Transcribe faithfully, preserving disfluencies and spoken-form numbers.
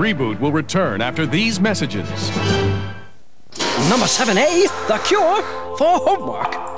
Reboot will return after these messages. Number seven A, the cure for homework.